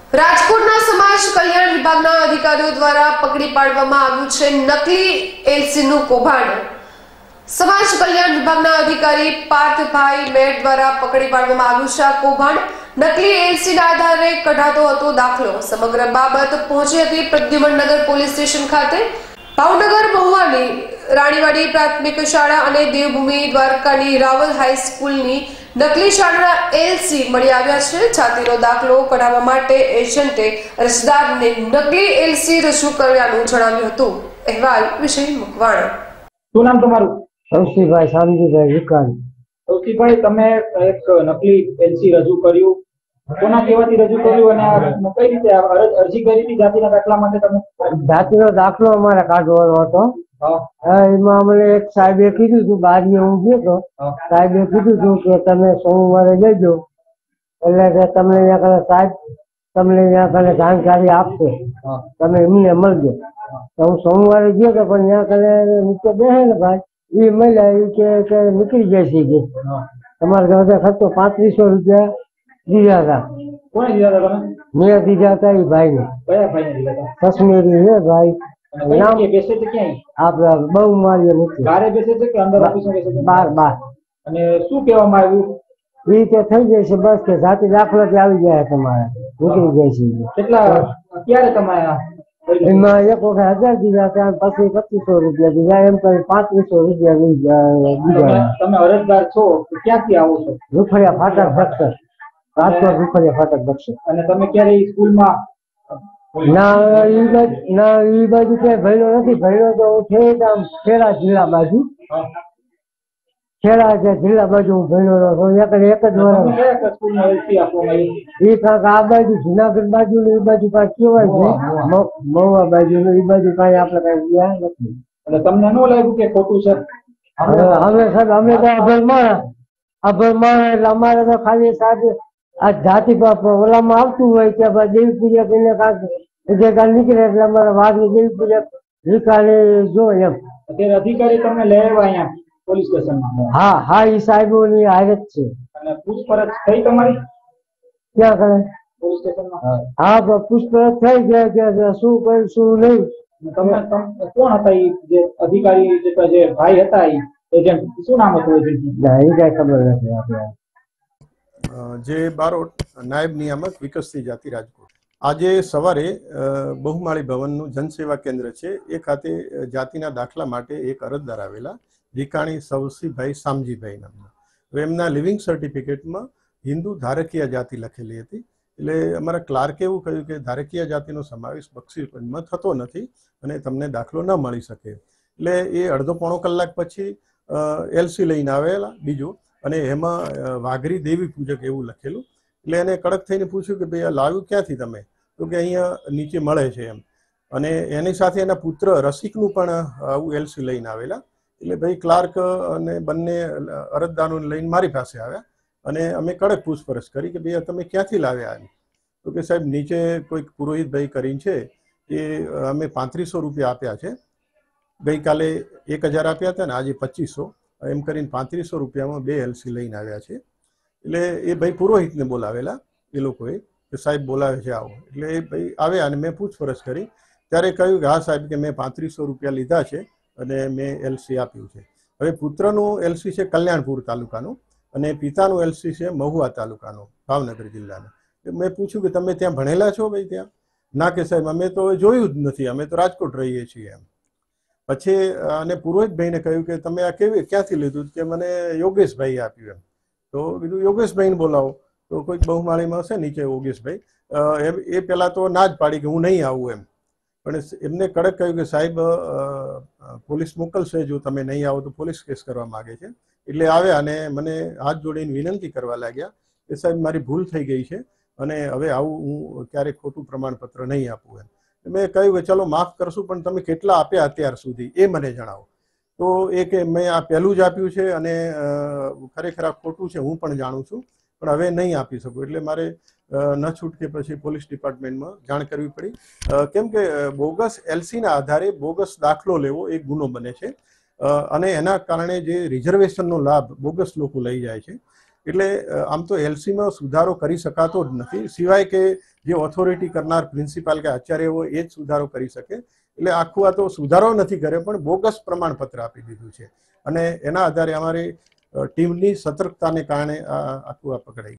રાજકોટના સમાજ કલ્યાણ વિભાગના અધિકારીઓ દ્વારા પકડી પાડવામાં આવ્યું છે નકલી એલસીનું કૌભાંડ। સમાજ કલ્યાણ વિભાગના અધિકારી પાર્થભાઈ મેટ દ્વારા પકડી પાડવામાં આવ્યું છે આ કૌભાંડ। નકલી એલસીના આધારે કઢાતો હતો દાખલો। સમગ્ર બાબત પહોંચી હતી પ્રદ્યુમનનગર પોલીસ સ્ટેશન ખાતે। ભાવનગર મહુવાની રાણીવાડી પ્રાથમિક શાળા અને દેવભૂમિ દ્વારકાની રાવલ હાઈસ્કૂલની નકલી શાળાના એલસી મળી આવ્યા છે। જાતિનો દાખલો કઢાવવા માટે એજન્ટે અરજદારને નકલી એલસી રજૂ કરવાનું જણાવ્યું હતું। અહેવાલ વિષય મકવાણા। શું નામ તમારું? સૌસીભાઈ શામજીભાઈ વિકાણી। સૌસીભાઈ, તમે એક નકલી એલસી રજૂ કર્યું, કોના કહેવાથી રજૂ કર્યું અને કઈ રીતે અરજી કરી હતી જાતિના દાખલા માટે? તમે જાતિનો દાખલો અમારે કાઢવાનો હતો। એમાં અમને એક સાહેબે કીધું હતું, બારીએ હું ગયો તો સાહેબે કીધું હતું કે તમે સોમવારે જજો, એટલે કે તમને અહીંયા કને સાહેબ તમને અહીંયા કને જાણકારી આપશે, તમે એમને મળજો। તો હું સોમવારે ગયો તો પણ ત્યાં કને નીચે બેસે ને ભાઈ, એ મળ્યા એ કે નીકળી જશે કે તમારે બધા ખર્ચો 3500 રૂપિયા દીધા હતા। કોને દીધા હતા તમે? મેં દીધા હતા એ ભાઈ ને। કયા ભાઈને દીધા હતા? કશ્મીરી છે ભાઈ, નામ બેસે છે ક્યાંય? આપડે બહુ મારીએ નથી, બારે બેસે છે કે અંદર ઓફિસમાં બેસે છે? બાર। અને શું કહેવામાં આવ્યું? એ રીતે થઈ જશે બસ કે જાતિ દાખલો આવી જાય તમારે નીકળી જાય છે। કેટલા ક્યારે તમે એમાં એક વખત 1000 દીધા હતા, પછી 2500 રૂપિયા દીધા, એમ કરી 3500 રૂપિયા દીધા। તમે અરજદાર છો તો ક્યાંથી આવો છો? રૂફળિયા ફાટક બક્ષર, રાજકોટ રૂફળિયા ફાટક બક્ષર। અને તમે ક્યારે સ્કૂલમાં? ના એ બાજુ ક્યાંય ભણ્યો નથી। ભણ્યો તો હું ખેડા જિલ્લા બાજુ, ખેડા જિલ્લા બાજુ હું ભણ્યો હતો એક જ વર્ષ। એ કાંક આ બાજુ જુનાગઢ બાજુ ને એ બાજુ કાંઈ કહેવાય છે, મહુવા બાજુ ને એ બાજુ કાંઈ આપણે કાંઈ ગયા નથી। એટલે તમને ન લાગ્યું કે ખોટું છે? અમે સાહેબ અમે તો અભરમાણ એટલે અમારે તો ખાલી સાહેબ આ જાતિ ઓલામાં આવતું હોય કે ભાઈ દેવી પૂજા કરીને કાંક જે કાંઈ નીકળે એટલે અમારે વાઘની દેવી પૂજા વિકાને જો એમ। અત્યારે અધિકારી તમને લઈ આવ્યા અહીંયા પોલીસ સ્ટેશનમાં? હા એ સાહેબોની હાલત છે। અને પૂછપરછ થઈ તમારી ક્યાં કરે પોલીસ સ્ટેશનમાં? હા પૂછપરછ થઈ ગયા કે શું કર્યું શું નહીં। તમે કોણ હતા એ જે અધિકારી જે ભાઈ હતા એજન્ટ, શું નામ હતું એજન્ટ? એ કઈ ખબર નથી આપણે। જે બારોટ નાયબ નિયામક વિકસતી જાતિ રાજકોટ। આજે સવારે બહુમાળી ભવનનું જનસેવા કેન્દ્ર છે એ ખાતે જાતિના દાખલા માટે એક અરજદાર આવેલા, વિકાણી સૌસીભાઈ શામજીભાઈ નામના। હવે એમના લિવિંગ સર્ટિફિકેટમાં હિન્દુ ધારકીય જાતિ લખેલી હતી, એટલે અમારા ક્લાર્કે એવું કહ્યું કે ધારકીય જાતિનો સમાવેશ બક્ષીસપંચમાં થતો નથી અને તમને દાખલો ન મળી શકે। એટલે એ અડધો પોણો કલાક પછી એલસી લઈને આવેલા બીજું, અને એમાં વાઘરી દેવી પૂજક એવું લખેલું। એટલે એને કડક થઈને પૂછ્યું કે ભાઈ આ લાવ્યું ક્યાંથી તમે? તો કે અહીંયા નીચે મળે છે એમ। અને એની સાથે એના પુત્ર રસિકનું પણ આવું એલસી લઈને આવેલા। એટલે ભાઈ ક્લાર્ક અને બંને અરજદારોને લઈને મારી પાસે આવ્યા અને અમે કડક પૂછપરછ કરી કે ભાઈ તમે ક્યાંથી લાવ્યા? તો કે સાહેબ નીચે કોઈક પુરોહિતભાઈ કરીને છે એ અમે 3500 રૂપિયા આપ્યા છે, ગઈકાલે 1000 આપ્યા હતા ને આજે 2500, એમ કરીને 3500 રૂપિયામાં 2 એલસી લઈને આવ્યા છે। એટલે એ ભાઈ પુરોહિતને બોલાવેલા એ લોકોએ કે સાહેબ બોલાવે છે આવો। એટલે એ ભાઈ આવ્યા અને મેં પૂછપરછ કરી ત્યારે કહ્યું કે હા સાહેબ કે મેં 3500 રૂપિયા લીધા છે અને મેં એલસી આપ્યું છે। હવે પુત્રનું એલસી છે કલ્યાણપુર તાલુકાનું અને પિતાનું એલસી છે મહુવા તાલુકાનું, ભાવનગર જિલ્લાનું। મેં પૂછ્યું કે તમે ત્યાં ભણેલા છો ભાઈ? ત્યાં ના કે સાહેબ અમે તો જોયું જ નથી, અમે તો રાજકોટ રહીએ છીએ એમ। પછી અને પુરોહિતભાઈને કહ્યું કે તમે આ ક્યાંથી લીધું? કે મને યોગેશભાઈ આપ્યું એમ। તો કીધું યોગેશભાઈને બોલાવો। તો કોઈક બહુમાળીમાં હશે નીચે યોગેશભાઈ, એ પહેલાં તો ના જ પાડી કે હું નહીં આવું એમ, પણ એમને કડક કહ્યું કે સાહેબ પોલીસ મોકલશે, જો તમે નહીં આવો તો પોલીસ કેસ કરવા માગે છે। એટલે આવ્યા અને મને હાથ જોડીને વિનંતી કરવા લાગ્યા કે સાહેબ મારી ભૂલ થઈ ગઈ છે અને હવે આવું હું ક્યારેય ખોટું પ્રમાણપત્ર નહીં આપું એમ। મેં કહ્યું કે ચલો માફ કરશું, પણ તમે કેટલા આપ્યા અત્યાર સુધી એ મને જણાવો। તો એ કે મેં આ પહેલું જ આપ્યું છે અને ખરેખર આ ખોટું છે હું પણ જાણું છું, પણ હવે નહીં આપી શકું। એટલે મારે ન છૂટકે પછી પોલીસ ડિપાર્ટમેન્ટમાં જાણ કરવી પડી, કેમ કે બોગસ એલસીના આધારે બોગસ દાખલો લેવો એક ગુનો બને છે અને એના કારણે જે રિઝર્વેશનનો લાભ બોગસ લોકો લઈ જાય છે। એટલે આમ તો એલસીમાં સુધારો કરી શકાતો જ નથી, સિવાય કે જે ઓથોરિટી કરનાર પ્રિન્સિપાલ કે આચાર્ય હોય એ જ સુધારો કરી શકે. એટલે આખું આ તો સુધારો નથી કર્યો, પણ બોગસ પ્રમાણપત્ર આપી દીધું છે અને એના આધારે અમારી ટીમની સતર્કતાને કારણે આખું આ પકડાઈ.